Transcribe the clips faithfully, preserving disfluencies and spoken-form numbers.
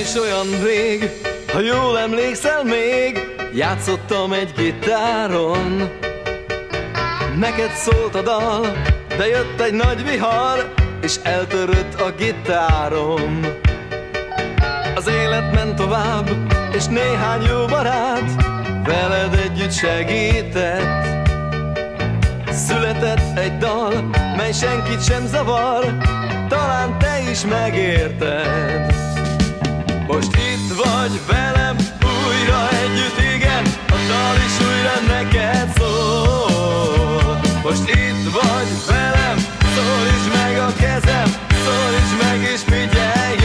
is olyan rég, ha jól emlékszel még, játszottam egy gitáron. Neked szólt a dal, de jött egy nagy vihar, és eltörött a gitárom. Az élet ment tovább, és néhány jó barát veled együtt segített. Született egy dal, mely senkit sem zavar, talán te is megérted. Most itt vagy velem, újra együtt, igen, a dal is újra neked szól. Most itt vagy velem, szólítsd meg a kezem, szólítsd meg és figyelj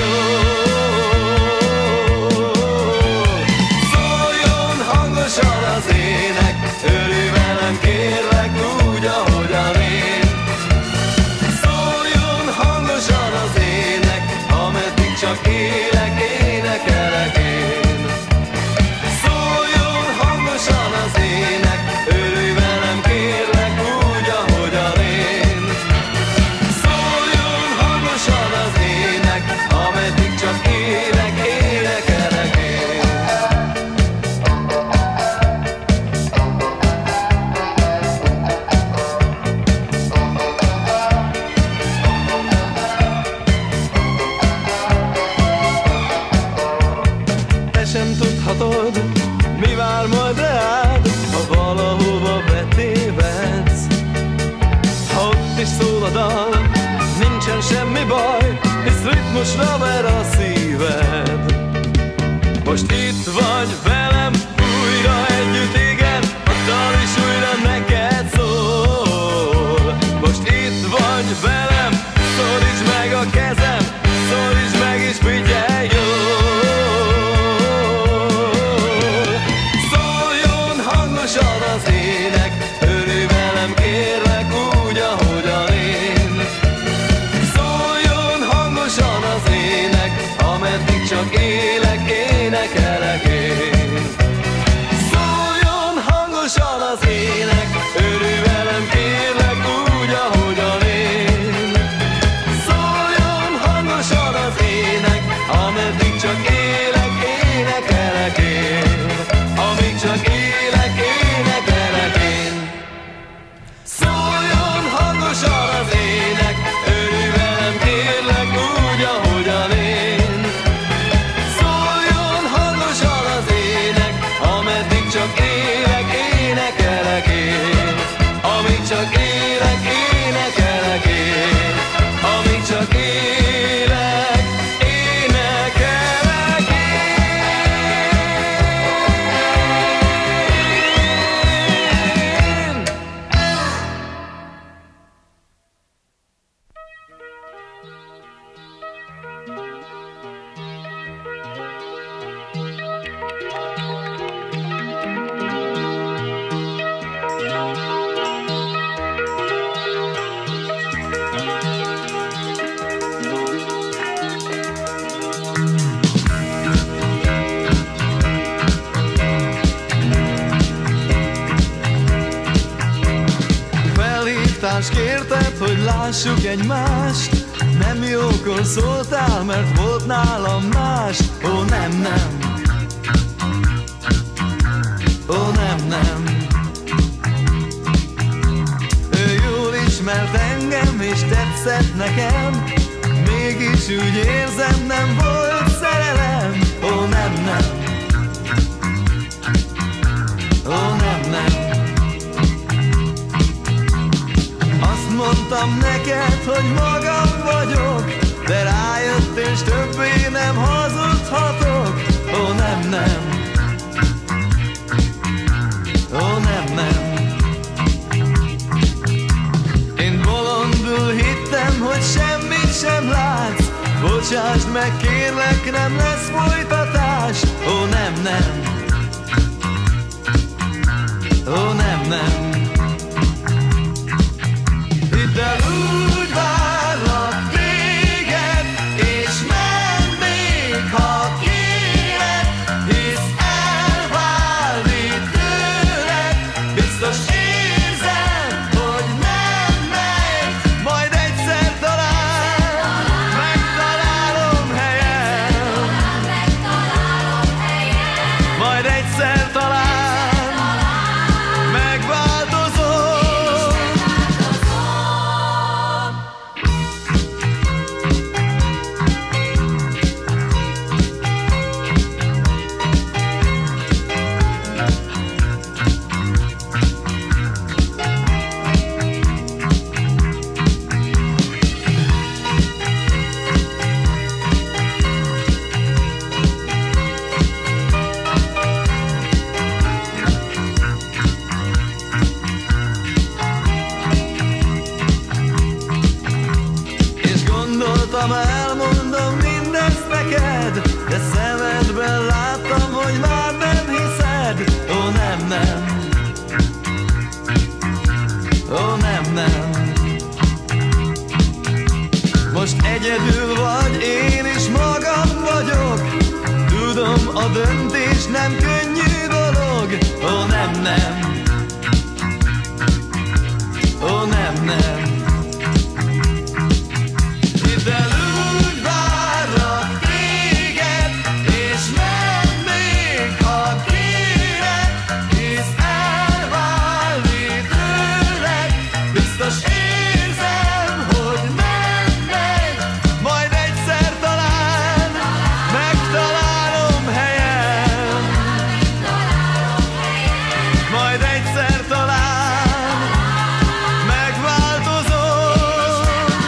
jól. Szóljon hangosan az ének, örülj velem kérlek úgy, ahogyan én. Szóljon hangosan az ének, ameddig csak élek, énekelek én. Szóljon hangosan az ének, örülj velem kérlek úgy, ahogyan én. Szóljon hangosan az ének, ameddig csak élek, énekelek én. Te sem tudhatod, mi vár majd reád, ha valahova betévedsz. Ha ott is szól a dal, nincsen semmi baj, hisz ritmusra ver a szíved. Most itt vagy velem, újra együtt, igen, a dal is újra neked szól. Most itt vagy velem, szólítsd meg a kezem, szólítsd meg és figyelj jól. Szóljon hangosan az ének, örülj velem kérlek úgy, ahogyan én. Szóljon hangosan az ének, ameddig csak élek, énekelek én. Szóljon hangosan az ének, örülj velem kérlek úgy, ahogyan én. Szóljon hangosan az ének, ameddig csak élek, énekelek én. Amíg csak élek, énekelek én. Szóljon hangosan az ének, örülj velem kérlek úgy, ahogyan én. Szóljon hangosan az ének, ameddig csak élek, énekelek én. Amíg csak élek, énekelek én. Amíg csak élek, énekelek én. Felhívtál, s kérted, hogy lássuk egymást. Nem jókor szóltál, mert volt nálam más. Ó, nem, nem. Ó, nem, nem. Ő jól ismert engem, és tetszett nekem. Mégis úgy érzem, nem volt szerelem. Ó, nem, nem. Ó, nem, nem. Azt mondtam neked, hogy magam vagyok, de rájöttél, s többé nem hazudhatok. Ó, nem, nem. Ó, nem, nem. Én bolondul hittem, hogy semmit sem látsz. Bocsásd meg, kérlek, nem lesz folytatás. Ó, nem, nem. Ó, nem, nem. Hidd el, úgy várlak téged, és mennék, ha kéred, hisz elválni tőled, biztos érzem, hogy nem megy, majd egyszer talán megtalálom helyem. a döntés nem könnyű dolog. Ó, nem, nem. Ó, nem, nem. Hidd el, úgy várlak téged, és menj még, ha kéred, hisz elválni tőled. Biztos érzem, hogy nem megy, majd egyszer talán megtalálom helyem. Majd egyszer talán megváltozom.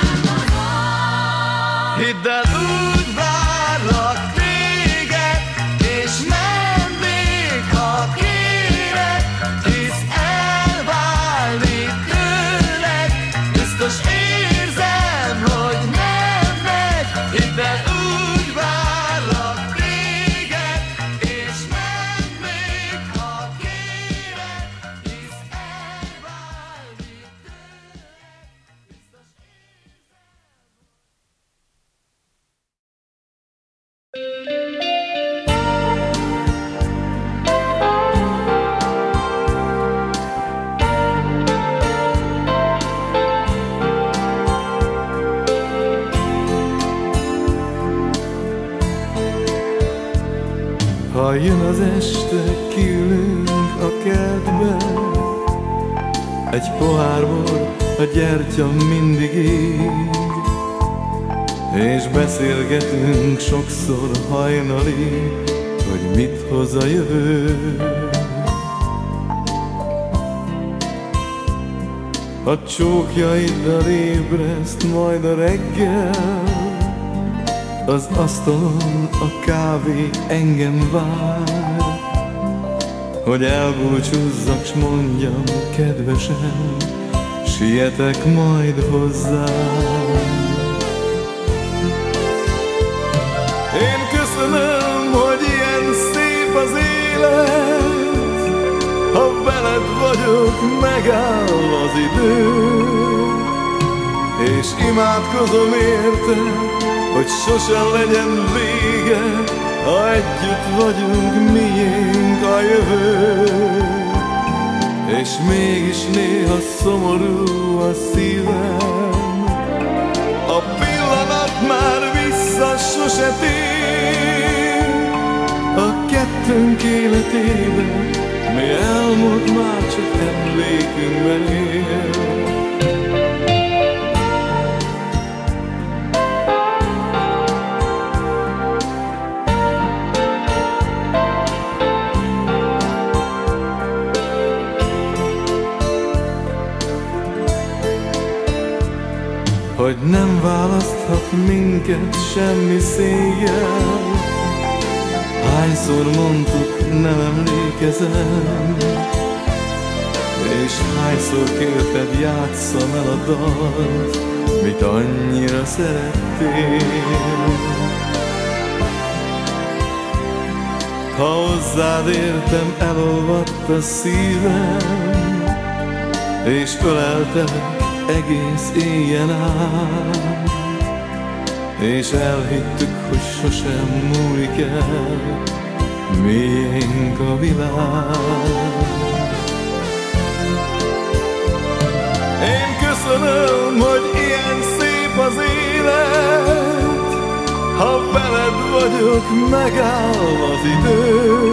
Hidd el, úgy várlak téged, és menj még, ha kéred, hisz elválni tőled. Biztos érzem, hogy nem megy. Hidd el, úgy várlak téged, és menj még, ha kéred, hisz elválni tőled. Biztos Ha jön az este, kiülünk a kertbe, egy pohár bor, a gyertya mindig ég, és beszélgetünk sokszor hajnalig, hogy mit hoz a jövő. A csókjaiddal ébreszt majd a reggel, az asztalon a kávé engem vár, hogy elbúcsúzzak, s mondjam kedvesen, sietek majd hozzá. Én köszönöm, hogy ilyen szép az élet, ha veled vagyok, megáll az idő, és imádkozom érte, hogy sosem legyen vége, ha együtt vagyunk, miénk a jövő. És mégis néha szomorú a szívem, a pillanat már vissza sose tér. A kettőnk életében mi elmúlt, már csak emlékünkben él. Hogy nem választhat minket semmi szégyel, hányszor mondtuk, nem emlékezem, és hányszor kérted, játsszam el a dalt, mit annyira szerettél. Ha hozzád értem, elolvadt a szívem, és öleltelek egész éjjel át, és elhittük, hogy sosem múlik el, miénk a világ. Én köszönöm, hogy ilyen szép az élet, ha veled vagyok, megáll az idő,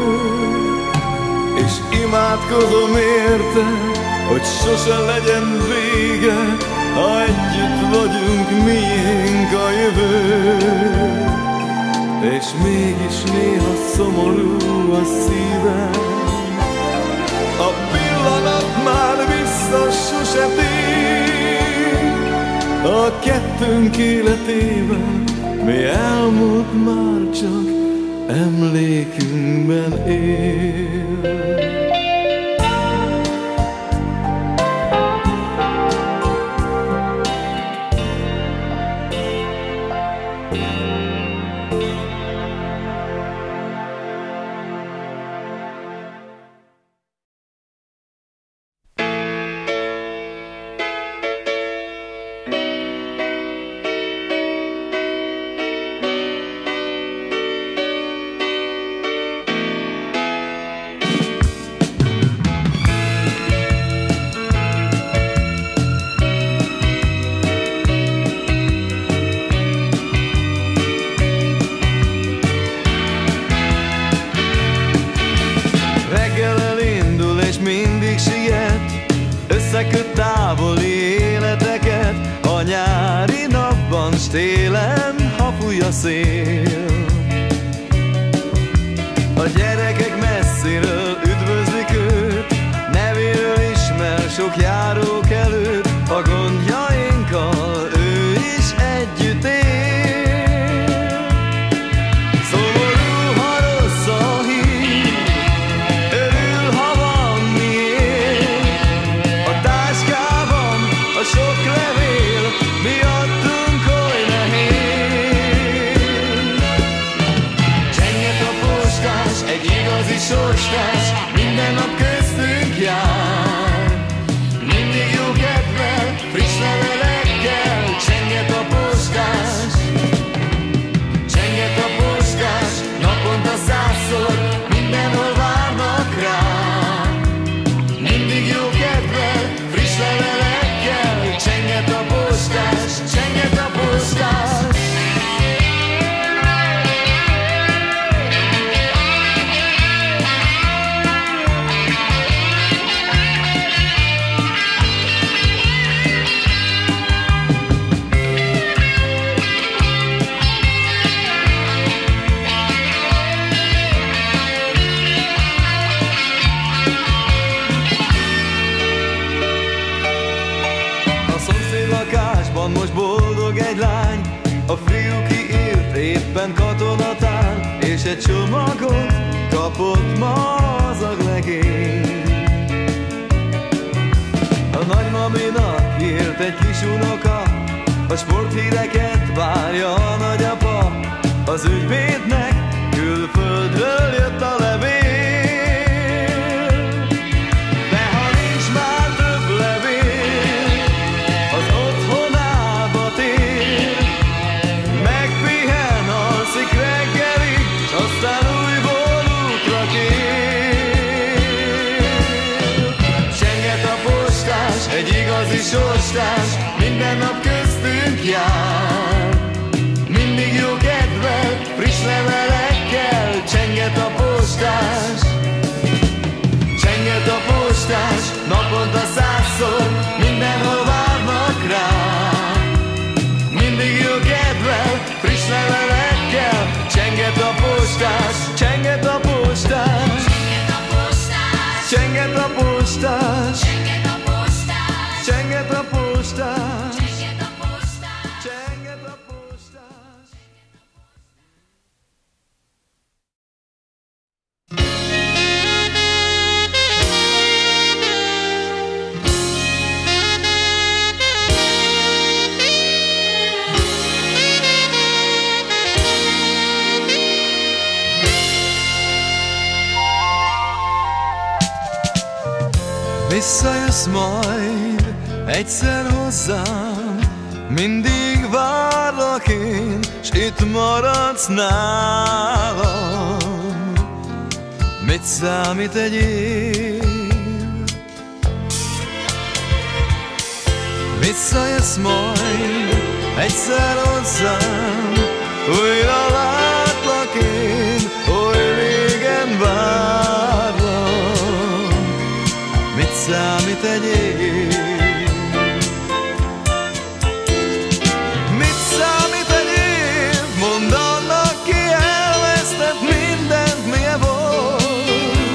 és imádkozom érte, hogy sose legyen vége, ha együtt vagyunk, miénk a jövő. És mégis néha szomorú a szívem, a pillanat már vissza sose tér. A kettőnk életében mi elmúlt, már csak emlékünkben él. télen, ha fúj a szél. A gyerekek messziről üdvözlik őt, nevéről ismer sok járókelőt, a gondjainkkal ő is együtt él. Szomorú, ha rossz a hír, örül, ha van miért. A táskában a sok levél miattunk oly nehéz. Csenget a postás, egy igazi sorstás, minden nap köztünk jár. Mindig jó kedvel, friss levelekkel, csenget a postás. Csenget a postás, naponta százszor, mindenhol várnak rá. Mindig jó kedvel, friss levelekkel, csenget a postás, csenget a postás. Most boldog egy lány, a fiú kiírt éppen katonatán, és egy csomagot kapott ma az aglegény. A nagymaminak írt egy kis unoka, a sporthíreket várja a nagyapa, az ügyvédnek külföldről jött a levél. Egy igazi sorstás, minden nap köztünk jár. Mindig jó kedvel, friss levelekkel, csenget a postás. Csenget a postás, naponta százszor, mindenhol várnak rá. Mindig jó kedvel, friss levelekkel, csenget a postás. Csenget a postás. Csenget a postás. Csenget a postás. Csenget a postás. Csenget a postás. Visszajössz majd egyszer hozzám, mindig várlak én, s itt maradsz nálam. Mit számít egy év? Visszajössz majd egyszer hozzám, újra látlak én, oly régen várlak. Mit számít egy év? Mit számít egy év? Mondd annak, ki elvesztett mindent, milyen volt.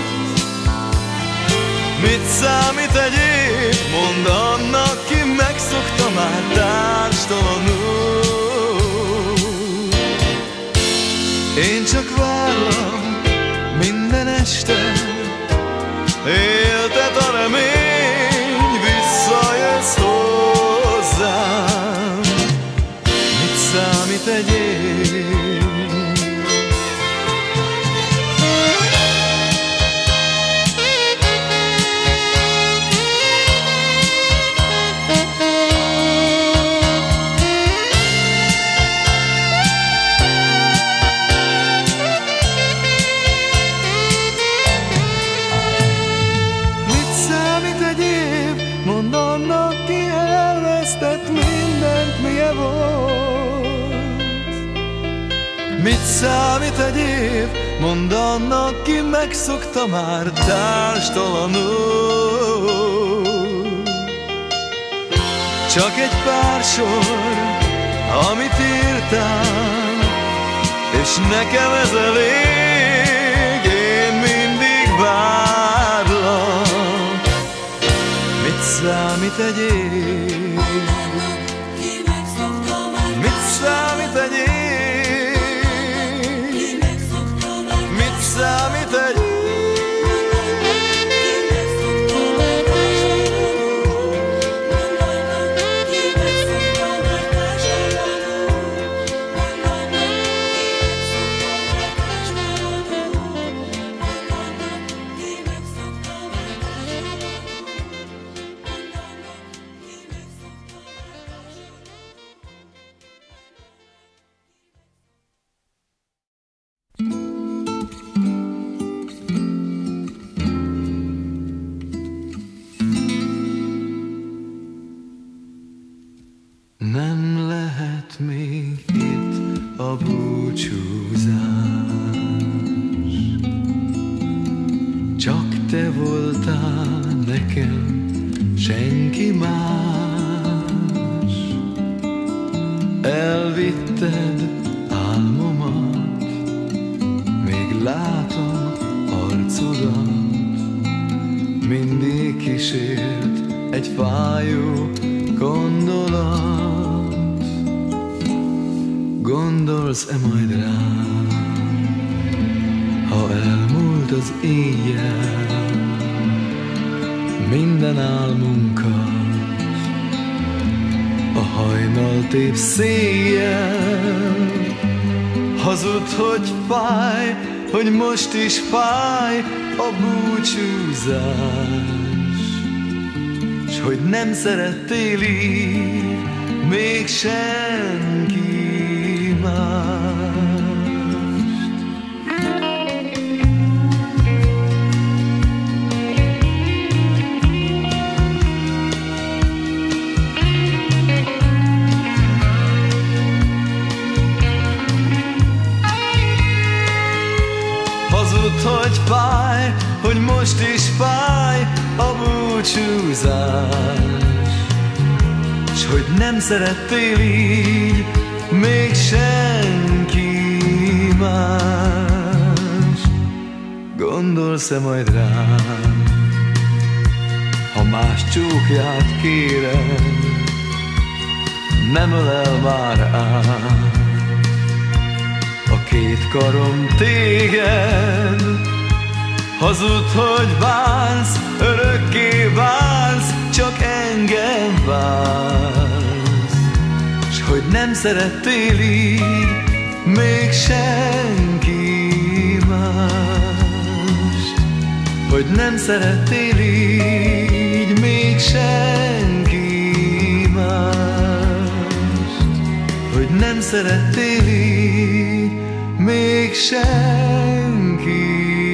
Mit számít egy év? Mondd annak, ki megszokta már társtalanul. Én csak várlak minden este, éltet a remény, visszajössz hozzám. Mit számít egy év? Mondd annak, ki elvesztett mindent, milyen volt. Mit számít egy év? Mondd annak, ki megszokta már társtalanul. Csak egy pár sor amit írtál, és nekem ez elég, én mindig várlak. Mit számít egy év? Mit számít egy év? Mit számít egy év? Nem lehet még itt a búcsúzás, csak te voltál nekem, senki más. Elvitted álmomat, még látom arcodat, mindig kísért egy fájó gondolat. Gondolsz-e majd rám, ha elmúlt az éjjel, minden álmunkat a hajnal tép széjjel? Hazud, hogy fáj, hogy most is fáj a búcsúzás, s hogy nem szerettél így még senki mást. Hazud, hogy fáj, hogy most is fáj a búcsúzás, s hogy nem szerettél így még senki más. Gondolsz-e majd rám, ha más csókját kérem, nem ölel már át a két karom téged? Hazud, hogy vársz, örökké vársz, csak engem vársz, s hogy nem szerettél így még senki mást, hogy nem szerettél így még senki mást, hogy nem szerettél így még senki.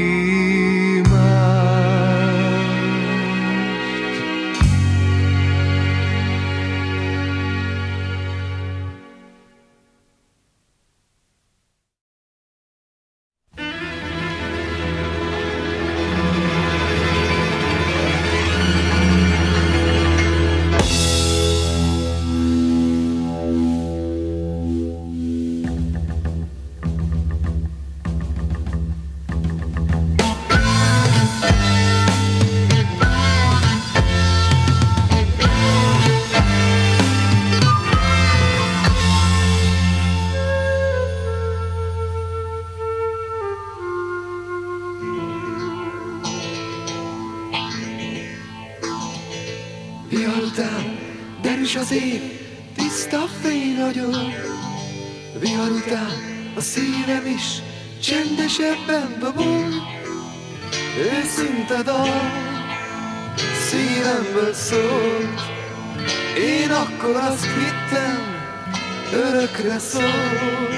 Vihar után derűs az ég, tiszta fény ragyog. Vihar után a szívem is csendesebben dobog. Őszinte dal szívemből szólt, én akkor azt hittem, örökre szól.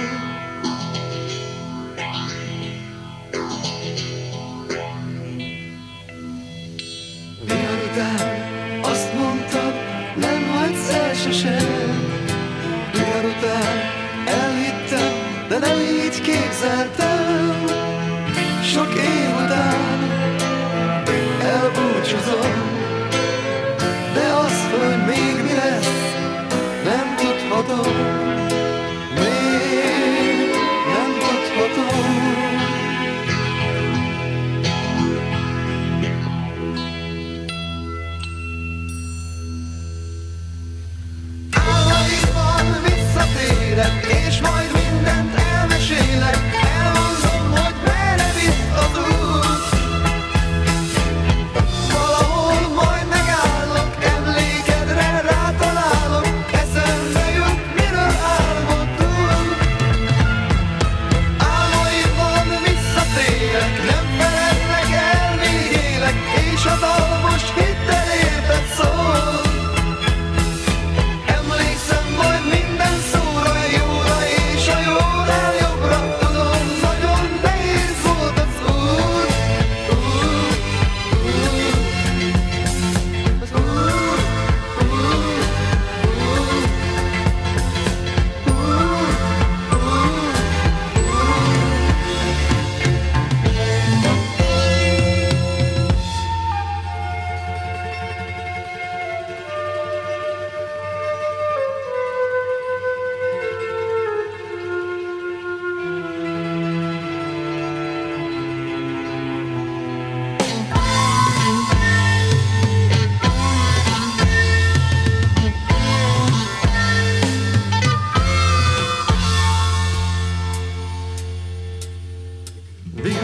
Vihar után azt mondtad, nem hagysz el sosem. Vihar után elhittem, de nem így képzeltem. Sok év után elbúcsúzom, de azt, hogy még mi lesz, nem tudhatom.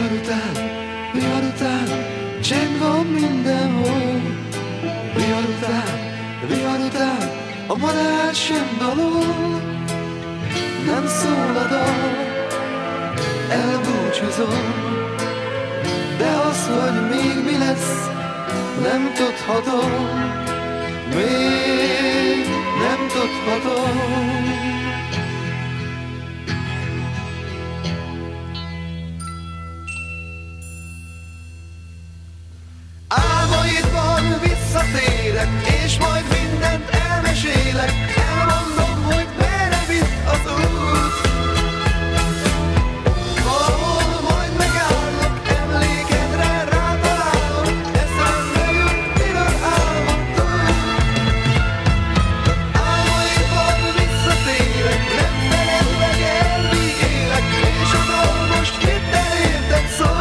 Vihar után, vihar után, csend van mindenhol. Vihar után, vihar után, a madár sem dalol. Nem szól a dal, elbúcsúzom, de az, hogy még mi lesz, nem tudhatom, még nem tudhatom. Álmaidban visszatérek, és majd mindent elmesélek. Elmondom, hogy merre vitt az út. Valahol majd megállok, emlékedre rátalálok. Eszembe jut, miről álmodtunk. Álmaidban visszatérek, nem feledlek el, míg élek, és a dal most hirtelen érted szól.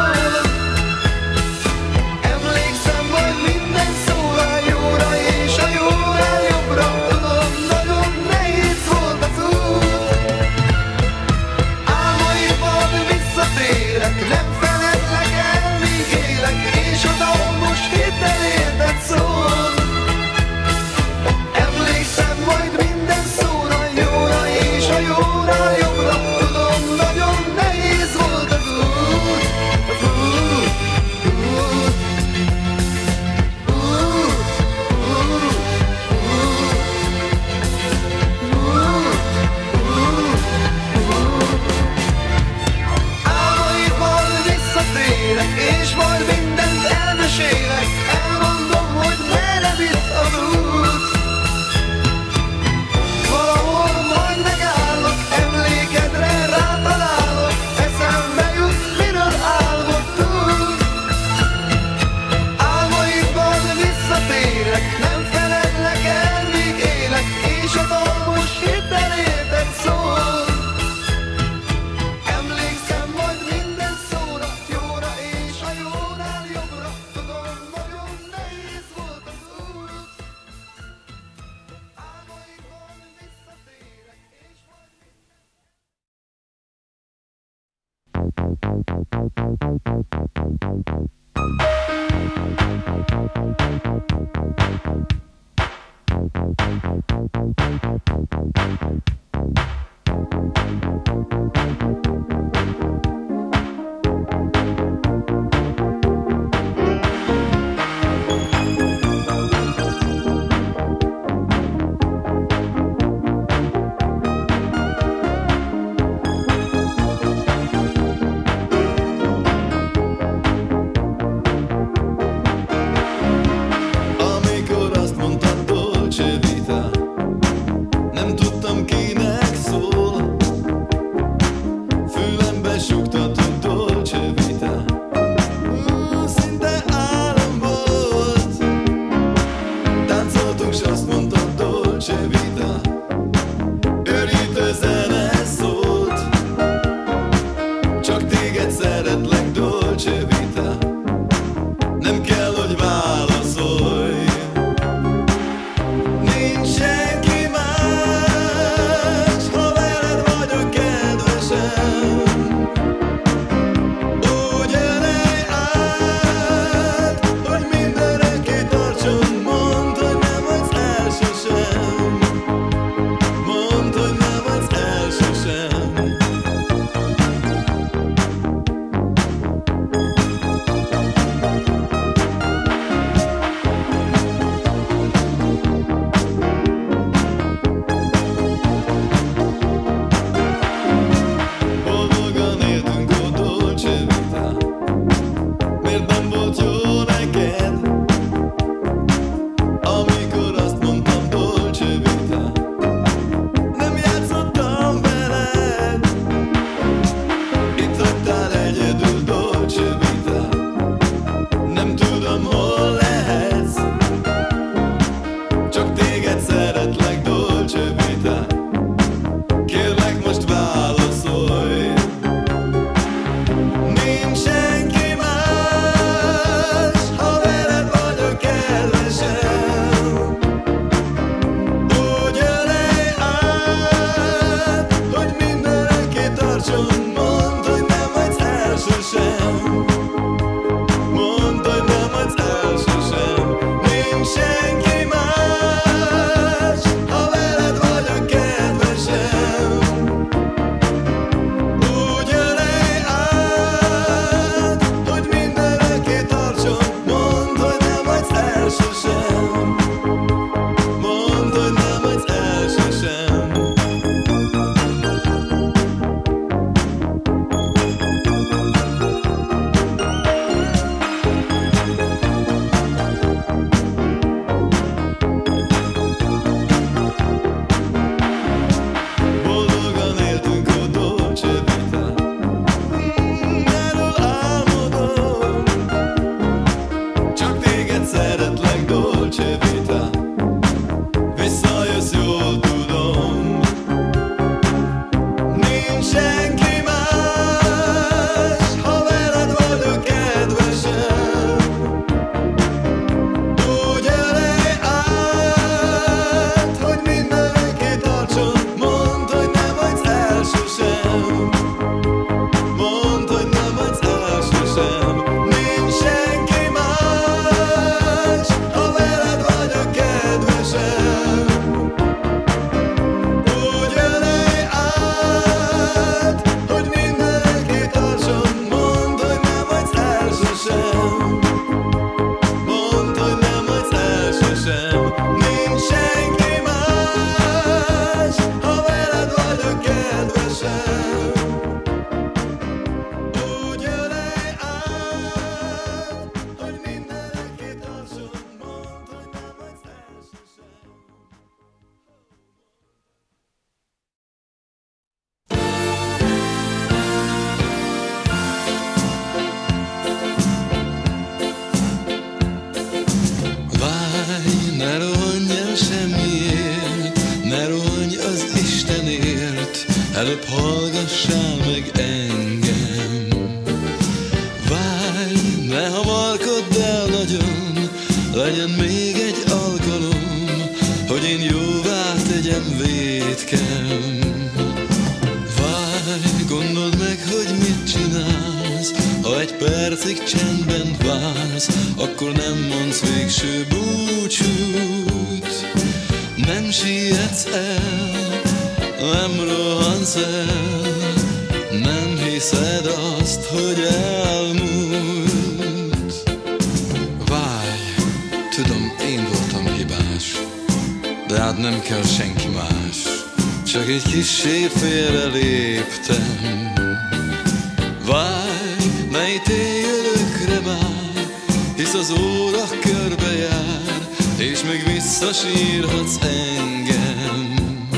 Nem feledlek el, míg élek, és a dal most hirtelen érted szól. Emlékszem majd minden szóra, jóra és a jóra, jobbra. Tudom, nagyon nehéz volt az út, az út, út, és majd mindent elmesélek. Elmondom, hogy merre vitt az út. Valahol majd megállok, emlékedre rátalálok. Eszembe jut, miről álmodtunk. Álmaidban visszatérek, nem feledlek el, míg élek, és a dal most hirtelen érted szól. Emlékszem majd minden szóra, jóra és a jónál jobbra. Tudom, nagyon nehéz volt az út. Álmaidban visszatérek, és majd amikor azt mondtad, Dolce Vita, nem tudtam, kinek szól. Fülembe súgtatod, Dolce Vita, uh, szinte álom volt. Táncoltunk, s azt mondtad, Dolce Vita, őrítő zene szólt. Csak téged szeretlek, Dolce Vita, nem kell, hogy válaszolj. Nincs senki más, ha veled vagyok, kedvesem. Úgy ölelj át, hogy mindenre kitartson. Mondd, hogy nem vagy el sosem. Mondd, hogy nem vagy el sosem. épp hallgassál meg engem. Várj, ne hamarkodd el nagyon, legyen még egy alkalom, hogy én jóvá tegyem vétkem. Várj, gondold meg, hogy mit csinálsz, ha egy percig csendben vársz, akkor nem mondsz végső búcsút. Nem sietsz el, nem rohansz el, nem hiszed azt, hogy elmúlt. Várj, tudom, én voltam hibás, de hát nem kell senki más, csak egy kissé félre léptem. Várj, ne ítélj örökre már, hisz az óra körbejár, és még visszasírhatsz engem.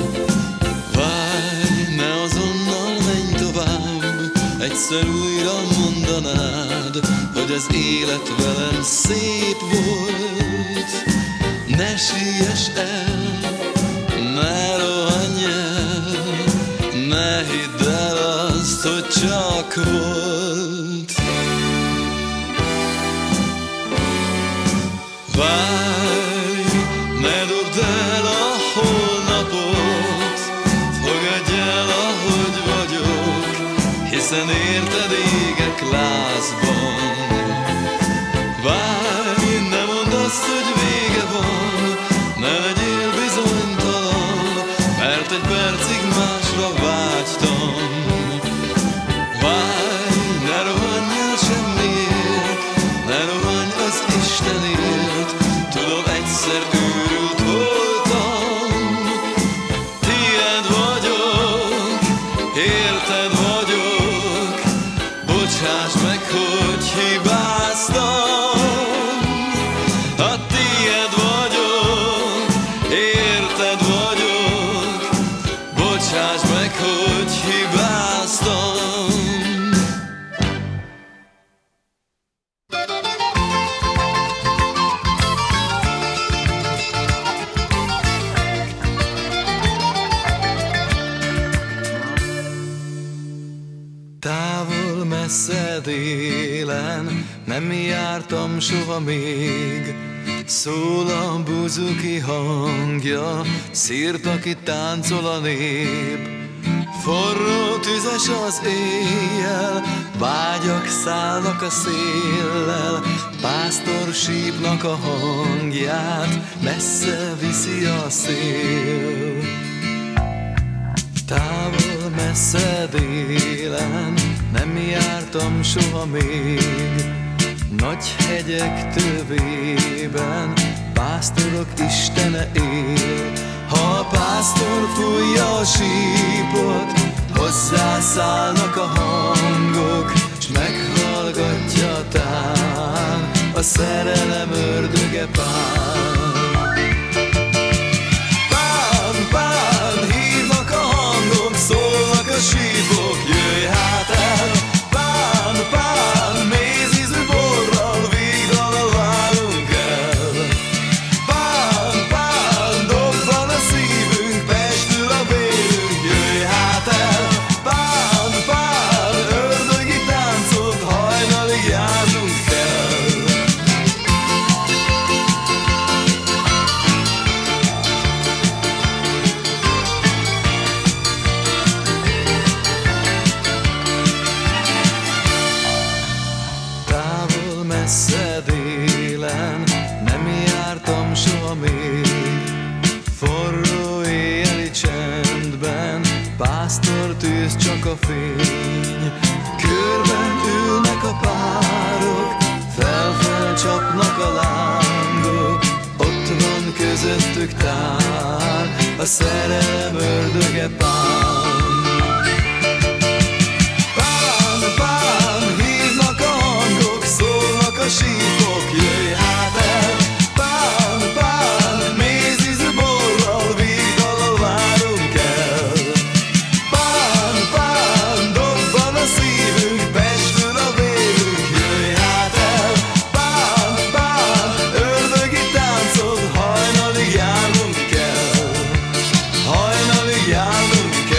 Várj, ne azonnal menj tovább, egyszer újra mondanád, hogy az élet velem szép volt. Ne siess el, ne rohanj el, ne hidd el azt, hogy csak volt. Várj, ne dobd el a holnapot, fogadj el, ahogy vagyok, hiszen érted égek lázban. Várj, ne mondd azt, hogy vége van, ne legyél bizonytalan, mert egy percig másra vágytam. Várj, ne rohanj el semmiért, ne rohanj az Istenért, tudom, egyszer őrült voltam. Tied vagyok, érted vagyok, bocsáss meg, hogy hibáztam. Ha tied vagyok, érted vagyok, bocsáss meg, hogy hibáztam. Távol messze délen nem jártam soha még, szól a buzuki hangja, szírt, aki táncol a nép. Forró tüzes az éjjel, vágyak szállnak a széllel, pásztor sípnak a hangját messze viszi a szél. Távol messze délen nem jártam soha még, nagy hegyek tövében pásztorok istene él. Ha a pásztor fújja a sípot, hozzászállnak a hangok, s meghallgatja tán a szerelem ördöge Pán. Pán, Pán, hívnak a hangok, szólnak a sípok, jöjj hát el. Pán, Pán, mézízű borral, végdalal várunk el. Pán, Pán, dobban a szívünk, pestül a vérünk, jöjj hát el. Pán, Pán, ördögi táncot, hajnalig járnunk kell. Távol messze délen nem jártam soha még, forró éjjeli csendben pásztor tűz csak a fény. Körben ülnek a párok, fel-fel csapnak a lángok, ott van közöttük tán a szerelem ördöge Pán. Pán, Pán, hívnak a hangok, szólnak a sípok, jöjj hát el. Pán, Pán, mézízű borral, végdalal várunk el. Pán, Pán, dobban a szívünk, pestül a vérünk, jöjj hát el. Pán, Pán, ördögi táncot, hajnalig járnunk kell. Hajnalig járnunk kell.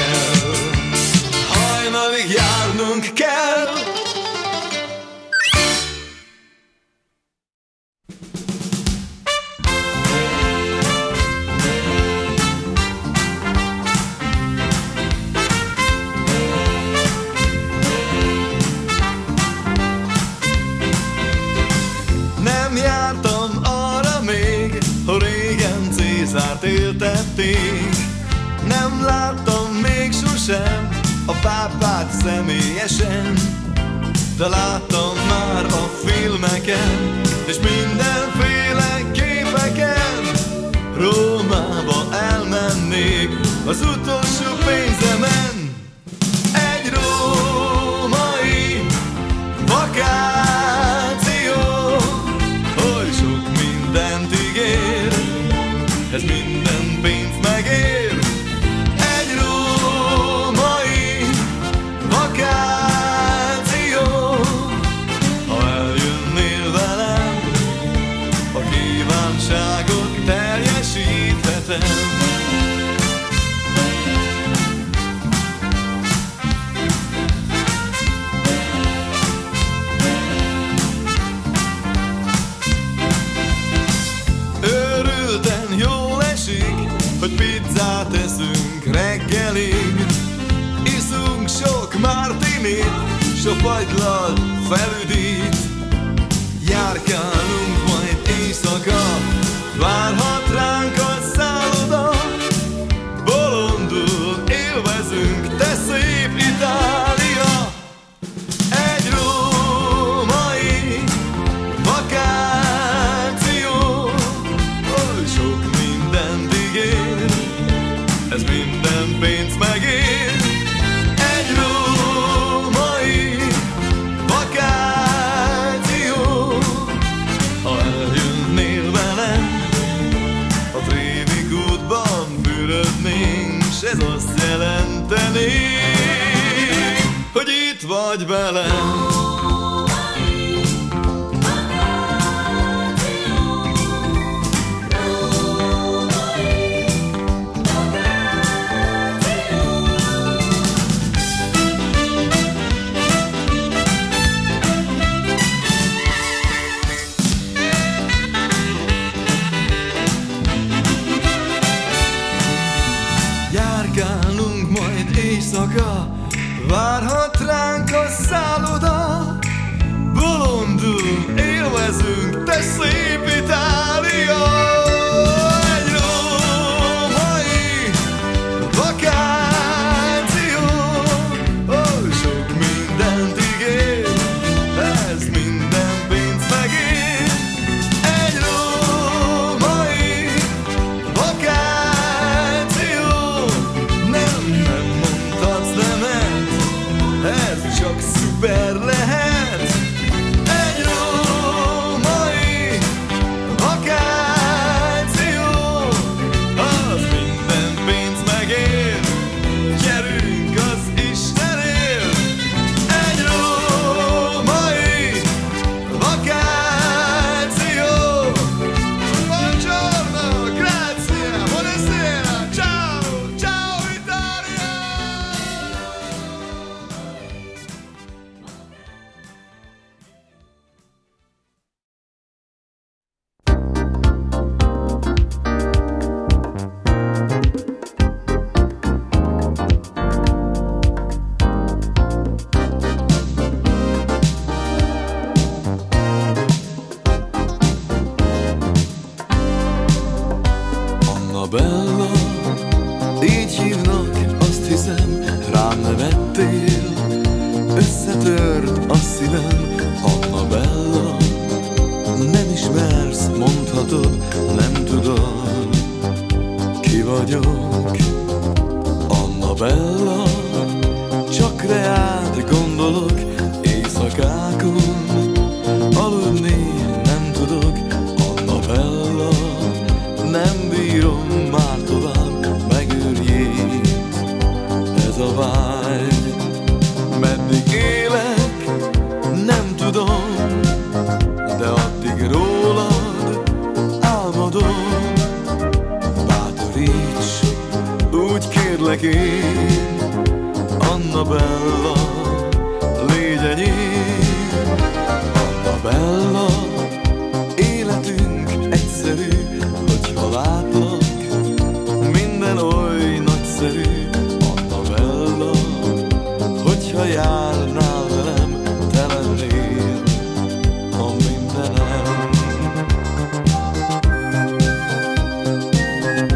kizárt éltették. Nem láttam még sosem a pápát személyesen, de láttam már a filmeken és mindenféle képeken. Rómába elmennék az utolsó pénzemen. Egy római vakáció oly sok mindent ígér, ez minden pénzt megér. Egy római vakáció, ha eljönnél velem, a kívánságot teljesíthetem. Őrülten jól esik, hogy pizzát eszünk reggelig. Iszunk sok martinit, sok fagylal felüdít. Járkálunk majd éjszaka, várhat ránk a szálloda. Bolondul élvezünk, te szép Itália. Egy római vakáció oly sok mindent ígér, ez minden pénzt megér. Egy római vakáció, ha eljönnél velem, a Trévi kútban fürödnénk, s ez azt jelenteni, hogy itt vagy velem. Járkálunk majd éjszaka, várhat ránk a szálloda. Bolondul élvezünk, te szép Itália. Egy római vakáció oly sok mindent ígér, ez minden pénzt megér. Egy római vakáció, nem, nem mondhatsz nemet, ez csak szuper lehet. Egy római vakáció, az minden pénzt megér. Gyerünk az Istenért. Egy római vakáció. Buongiorno, grazie, buonasera, ciao, ciao Italia. Annabella, így hívnak, azt hiszem, rám nevettél. Összetört a szívem, Annabella. Nem ismersz, mondhatod, nem tudod, ki vagyok. Annabella, csak reád gondolok, éjszakákon aludni nem tudok. Annabella, nem bírom már tovább, megőrjét ez a vágy. Meddig élek, nem tudom, de addig rólad álmodom. Bátoríts, úgy kérlek én, Annabella, légy enyém. Annabella, életünk egyszerű, hogyha látlak, minden oly nagyszerű. Annabella, hogyha járnál velem, te lennél a mindenem.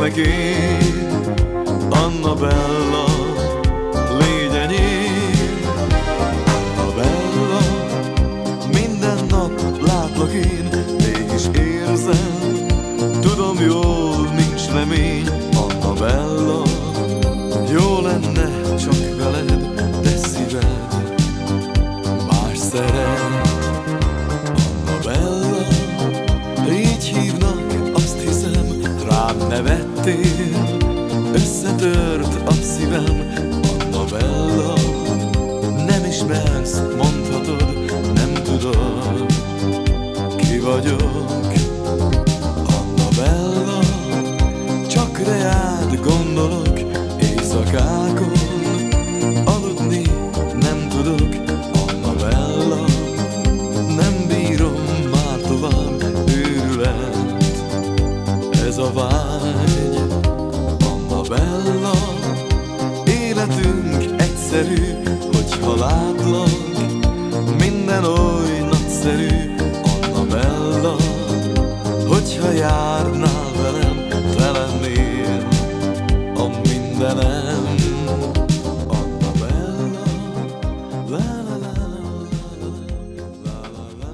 meg én, Annabella, légy enyém. Annabella, minden nap látlak én, mégis érzem, tudom jól, nincs remény. Annabella, jó lenne csak veled, de szíved más szeret. Annabella, így hívnak, azt hiszem, rám nevettél, összetört a szívem. Annabella, nem ismersz, mondhatod, nem tudod, ki vagyok. Annabella, csak reád gondolok, éjszakákon aludni nem tudok. Annabella, nem bírom már tovább, őrület ez a vágy. Annabella, életünk egyszerű, hogyha látlak, minden oly nagyszerű. Annabella, hogyha járnál velem, te lennél a mindenem. Annabella, la la la la la la la.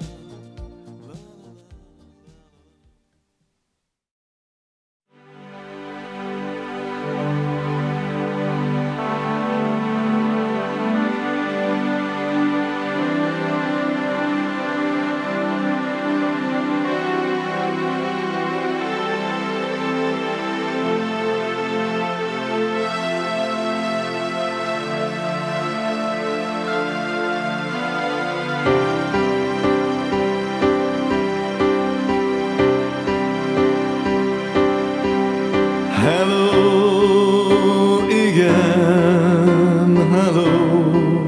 Hello, igen, hello,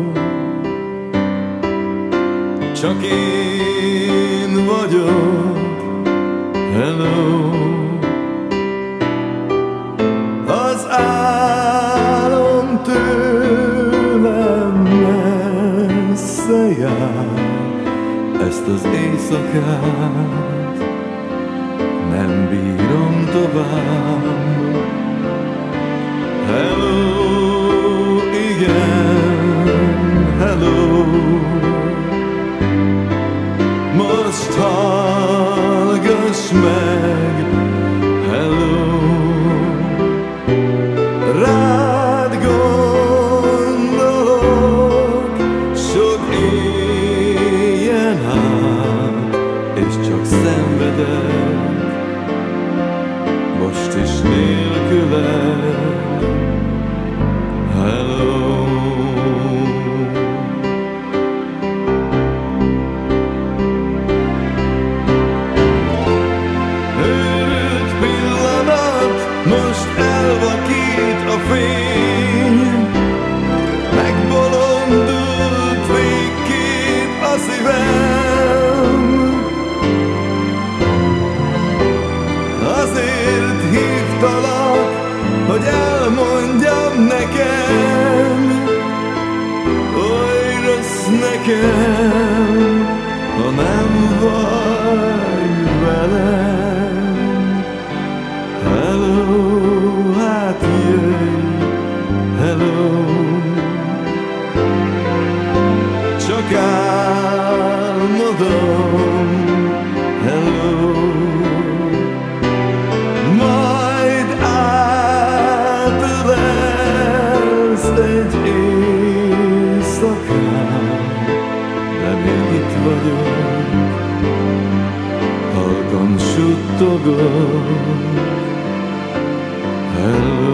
csak én vagyok. Hello, az álom tőlem messze jár, ezt az éjszakát nem bírom tovább. Hello, igen, hello, most hallgass meg. Hello, rád gondolok, sok éjjel át, és csak szenvedek, most is nélküled. Hello, őrült pillanat, most elvakít a fény, megbolondult végképp a szívem. Azért hívtalak, hogy elmondjam nekem, oly rossz nekem, ha nem vagy velem. Hello, hát jöjj, hello, csak álmodom. Hello, majd átölelsz egy éjszakán, de még itt vagyok, halkan suttogok. Hello,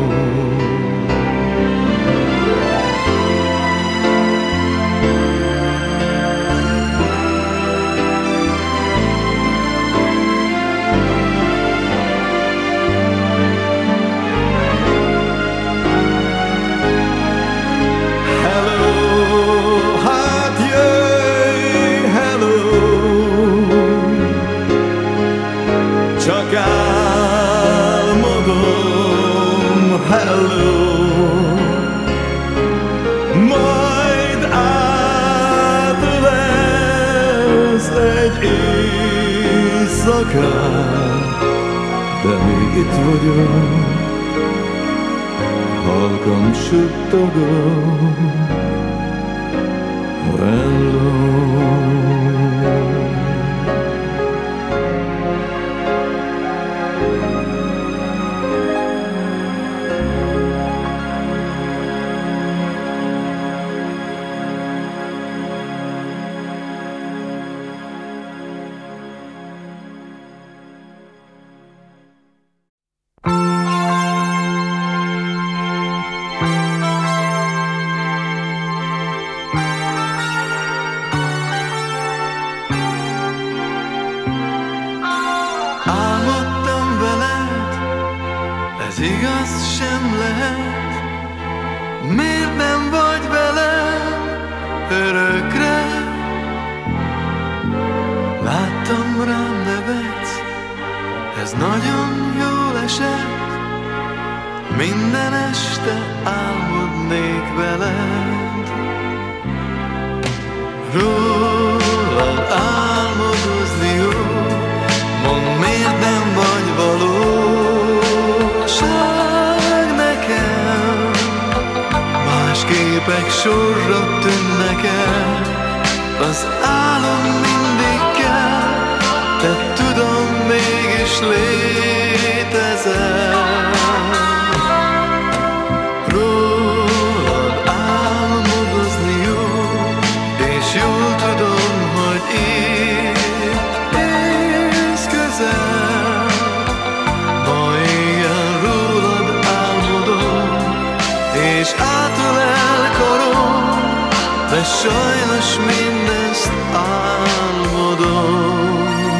csak álmodom. Hello, majd átölelsz egy éjszakán, de még itt vagyok, halkan suttogok, hello. Igaz sem lehet, miért nem vagy velem örökre? Láttam, rám nevetsz, ez nagyon jól esett, minden este álmodnék veled. Rólad álmodozni jó, mondd, miért nem vagy való nekem, más képek sorra tűnnek el, az álom mindig kell, de tudom, mégis létezel. Rólad álmodozni jó, és jól tudom, hogy itt élsz közel. És átölel karom, de sajnos mindezt álmodom.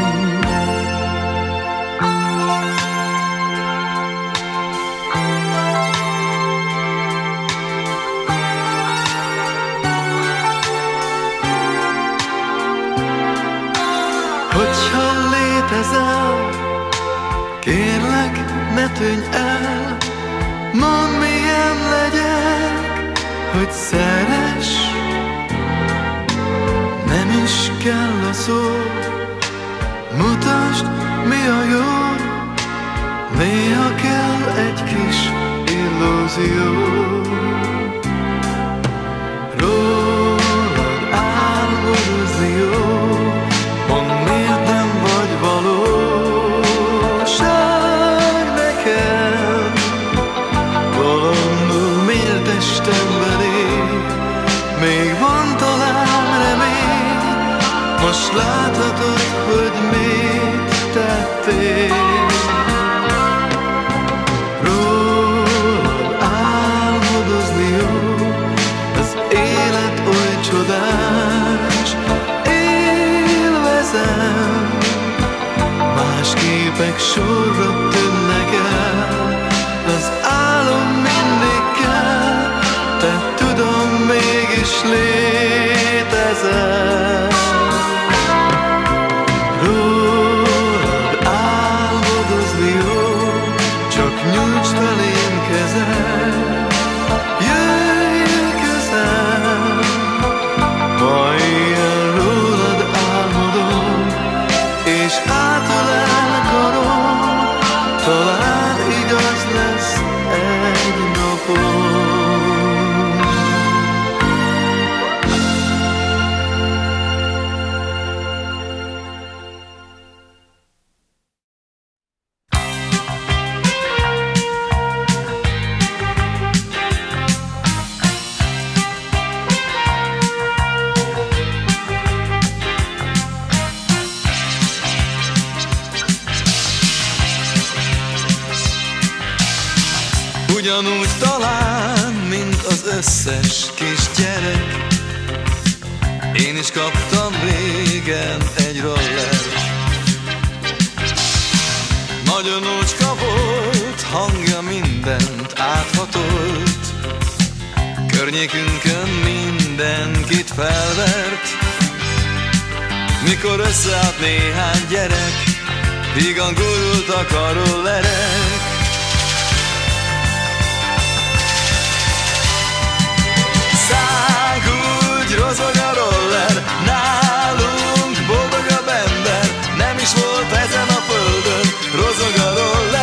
Hogyha létezel, kérlek, ne tűnj el, mondd, milyen legyek, hogy szeress. Nem is kell a szó, mutasd, mi a jó, néha kell egy kis illúzió. Rólad álmodozni jó, mondd, miért nem vagy valóság nekem. Bolondul miért estem beléd, még van talán remény, most láthatod, hogy mit tettél. Rólad álmodozni jó, az élet oly csodás, élvezem, más képek sorra tűnnek el, az álom mindig kell, de tudom, mégis létezel. Rólad álmodozni jó, csak nyújtsd felém kezed, jöjj közel. Ma éjjel rólad álmodom, és átölel karom, talán igaz lesz egy napon. Ugyanúgy talán, mint az összes kisgyerek, én is kaptam régen egy rollert. Nagyon ócska volt, hangja mindent áthatolt, környékünkön mindenkit felvert. Mikor összeállt néhány gyerek, vígan gurultak a rollerek. Rozog a roller, nálunk boldogabb ember nem is volt ezen a földön. Rozog a roller,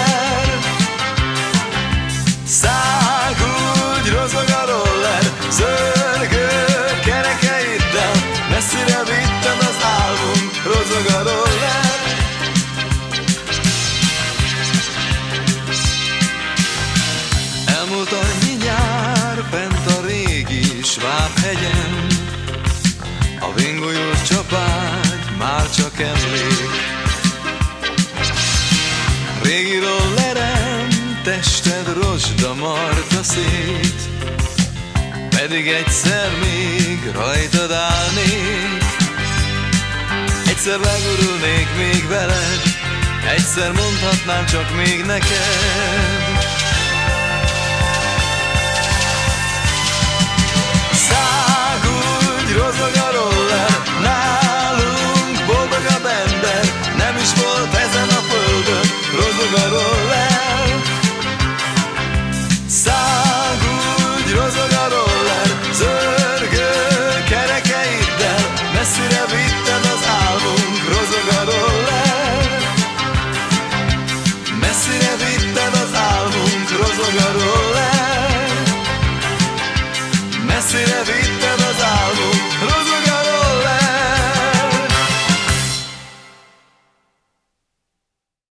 csak emlék. Régi rollerem, tested rozsda marta szét, pedig egyszer még rajtad állnék. Egyszer legurulnék még veled, egyszer mondhatnám csak még neked. Szágulj, rozmagyarod